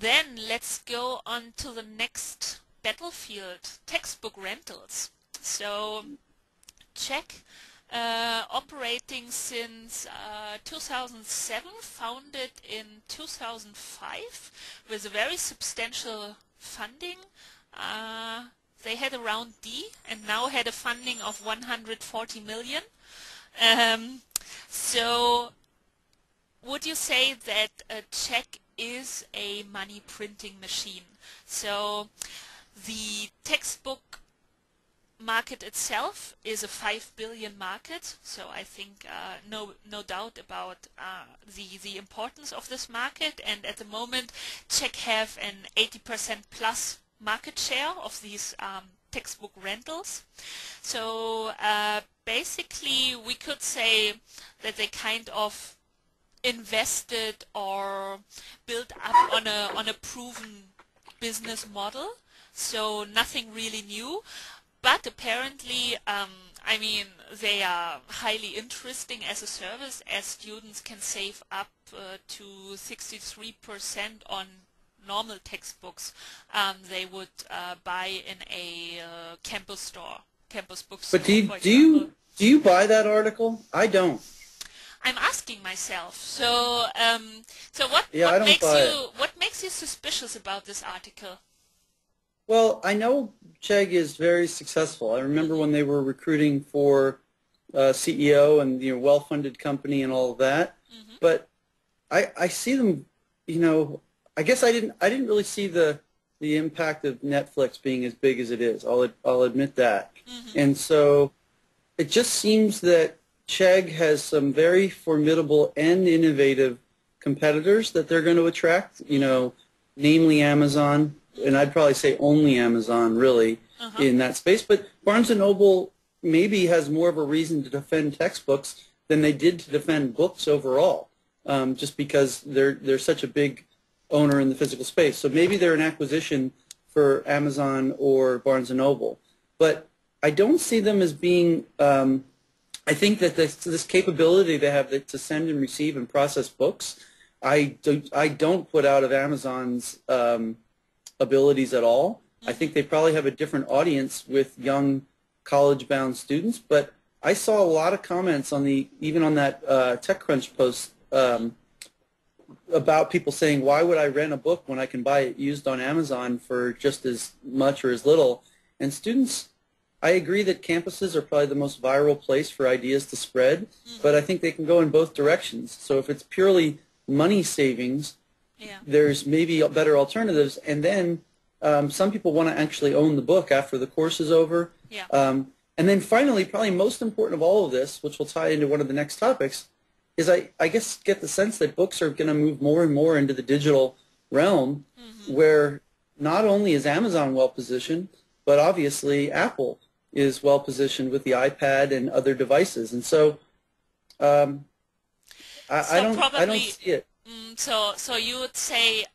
then let's go on to the next battlefield, textbook rentals. So Czech, operating since 2007, founded in 2005 with a very substantial funding. They had a round D and now had a funding of 140 million. So would you say that Czech is a money printing machine? So the textbook market itself is a 5 billion market, so I think no doubt about the importance of this market, and at the moment Czech have an 80% plus market share of these textbook rentals. So basically we could say that they kind of invested or built up on a proven business model, so nothing really new. But apparently, I mean, they are highly interesting as a service, as students can save up to 63% on normal textbooks they would buy in a campus store, campus bookstore. But do you buy that article? I don't. I'm asking myself. So so what makes you suspicious about this article? Well, I know Chegg is very successful. I remember when they were recruiting for CEO and well-funded company and all of that. Mm-hmm. But I see them. I guess I didn't really see the impact of Netflix being as big as it is. I'll admit that. Mm-hmm. And so it just seems that Chegg has some very formidable and innovative competitors that they're going to attract. Namely Amazon. And I'd probably say only Amazon, really, in that space. But Barnes & Noble maybe has more of a reason to defend textbooks than they did to defend books overall, just because they're such a big owner in the physical space. So maybe they're an acquisition for Amazon or Barnes & Noble. But I don't see them as being I think that this capability they have to send and receive and process books, I don't put out of Amazon's abilities at all. I think they probably have a different audience with young college-bound students, but I saw a lot of comments on even on that TechCrunch post about people saying, why would I rent a book when I can buy it used on Amazon for just as much or as little? And students, I agree that campuses are probably the most viral place for ideas to spread, but I think they can go in both directions. So if it's purely money savings, there's maybe better alternatives, and then some people want to actually own the book after the course is over. And then finally, probably most important of all of this, which will tie into one of the next topics, is I guess get the sense that books are going to move more and more into the digital realm, where not only is Amazon well positioned, but obviously Apple is well positioned with the iPad and other devices, and so I don't see it. So you would say,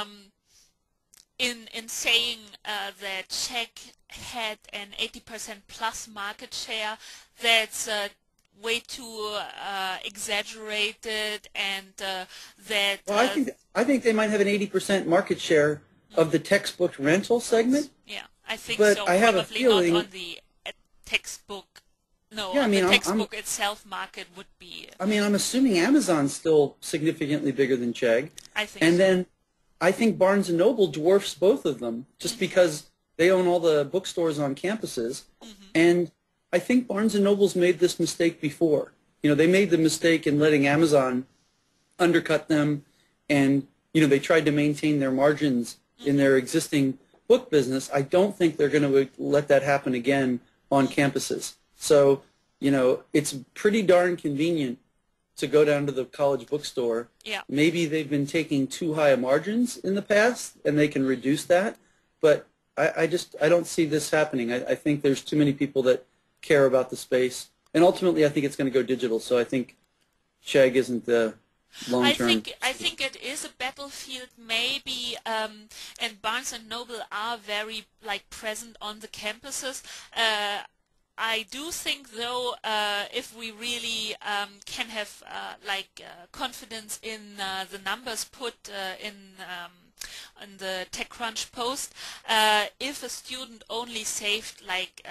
in saying that Czech had an 80% plus market share, that's way too exaggerated, and that. Well, I think they might have an 80% market share of the textbook rental segment. Yeah, I think but so. I have Probably a feeling, not on the textbook. No, yeah, I mean, the textbook itself market would be. I mean, I'm assuming Amazon's still significantly bigger than Chegg. I think. And so. then I think Barnes & Noble dwarfs both of them just because they own all the bookstores on campuses. And I think Barnes & Noble's made this mistake before. They made the mistake in letting Amazon undercut them, and they tried to maintain their margins in their existing book business. I don't think they're going to let that happen again on campuses. So, it's pretty darn convenient to go down to the college bookstore. Yeah. Maybe they've been taking too high margins in the past, and they can reduce that. But I don't see this happening. I think there's too many people that care about the space. And ultimately, I think it's going to go digital. So I think Chegg isn't the long-term. I think it is a battlefield, maybe, and Barnes & Noble are very present on the campuses. I do think, though, if we really can have confidence in the numbers put in in the TechCrunch post, if a student only saved like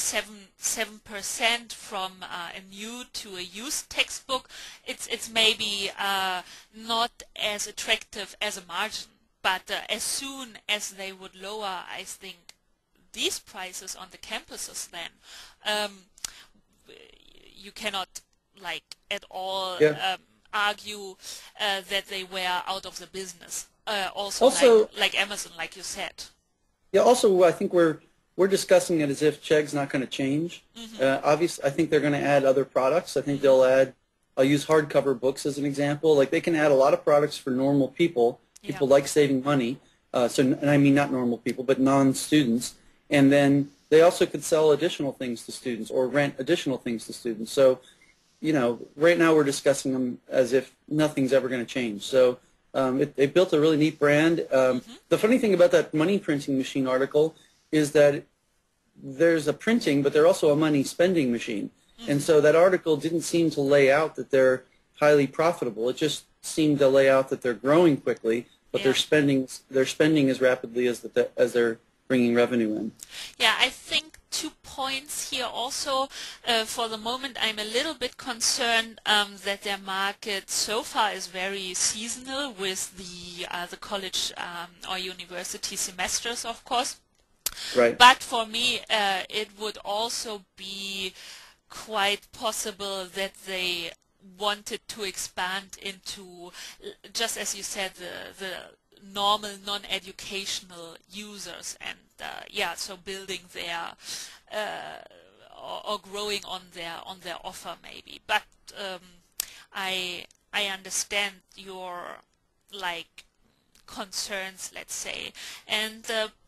7% from a new to a used textbook, it's maybe not as attractive as a margin. But as soon as they would lower, I think, these prices on the campuses, then you cannot like at all Yeah. argue that they were out of the business. Also, Also, like Amazon, like you said. yeah. Also, I think we're discussing it as if Chegg's not going to change. Obviously, I think they're going to add other products. I think they'll add. I'll use hardcover books as an example. Like they can add a lot of products for normal people. People like saving money. And I mean not normal people, but non-students. And then they also could sell additional things to students or rent additional things to students. So, right now we're discussing them as if nothing's ever going to change. So they built a really neat brand. The funny thing about that money printing machine article is that there's a printing, but they're also a money spending machine. And so that article didn't seem to lay out that they're highly profitable. It just seemed to lay out that they're growing quickly, but they're spending as rapidly as they're bringing revenue in. Yeah, I think 2 points here also. For the moment, I'm a little bit concerned that their market so far is very seasonal with the college or university semesters, of course. Right. But for me, it would also be quite possible that they wanted to expand into, just as you said, the normal non-educational users, and so building their or growing on their offer maybe. But I understand your like concerns, let's say, and